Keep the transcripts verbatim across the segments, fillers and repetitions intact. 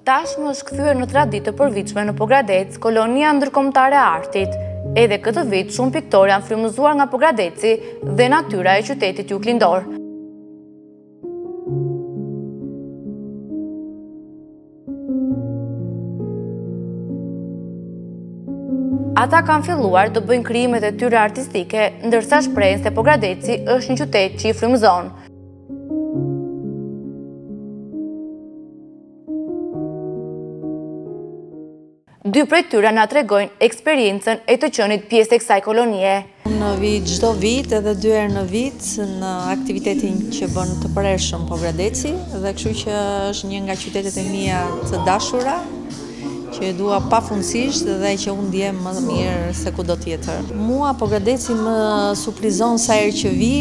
Tashmë është kthyer në traditë të përvitshme në Pogradec, kolonia ndërkombëtare e artit. Edhe këtë vit shumë piktorë janë frymëzuar nga Pogradeci dhe natyra e qytetit juglindor. Ata kanë filluar të bëjnë krijimet e tyre artistike, ndërsa shprehen se Pogradeci është një qytet që i frymëzon. Dy prej tyre na tregojnë eksperiencën e të qenit pjesë e kësaj kolonie. Unë vi çdo vit edhe dy herë në vit në aktivitetin që bën të përhershëm Pogradeci dhe kështu që është një nga qytetet e mia të dashura që e dua pafundësisht dhe që unë ndjem më mirë se kudo tjetër. Mua Pogradeci më surprizon sa herë që vi,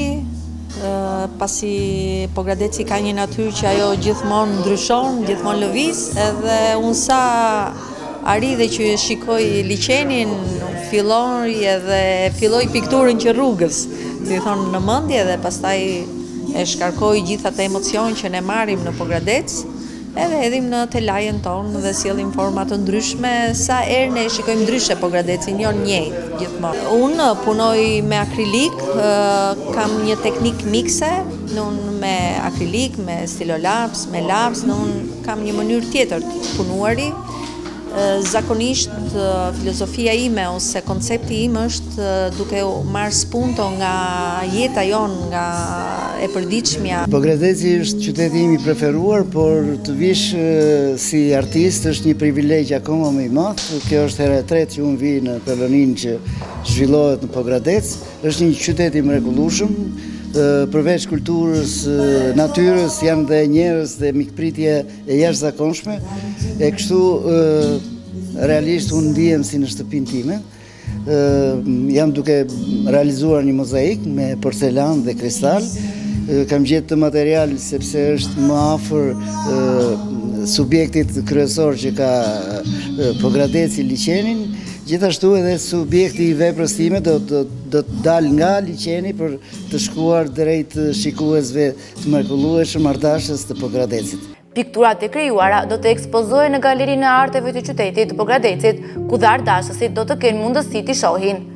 pasi Pogradeci ka një natyrë që ajo gjithmonë ndryshon, gjithmonë lëviz, edhe unë sa arri dhe që shikoj liçenin, filloj edhe filloj pikturën që rrugës, si thonë në mendje dhe pastaj e shkarkoj gjithë ato emocion që ne marrim në Pogradec, edhe edhim në telajën tonë dhe sjellim forma të ndryshme, sa herë ne shikojmë ndryshe Pogradecin, jo njëjtë gjithmonë. Unë punoj me akrilik, kam një teknik mikse, unë me akrilik, me stilolaps, me laps, unë kam një mënyrë tjetër të punuari. Zakonisht filozofia ime ose koncepti im është duke marrë spunto nga jeta jonë, nga e përditshmja. Pogradeci është qyteti im i preferuar, por të vish si artist është një privilegj akoma më i madh. Kjo është hera e tretë që unë vi në koloninë që zhvillohet në Pogradec. Është një qytet i mrekullueshëm. Përveç kulturës, natyrës, janë dhe njerëz dhe mikpritje e jashtëzakonshme. E kështu, realisht, unë ndihem si në shtëpinë time. Jam duke realizuar një mozaik me porcelan dhe kristal. Kam gjetë të material sepse është më afër subjektit kryesor që ka Pogradeci, liçenin. Gjithashtu edhe subjekti i veprës time do të dalë nga liçeni për të shkuar drejt shikuesve të mrekullueshëm ardashës të Pogradecit. Pikturat e krijuara do të ekspozohen në Galerinë e Arteve të qytetit të Pogradecit, ku dhe ardashësit do të kenë mundësi t'i shohin.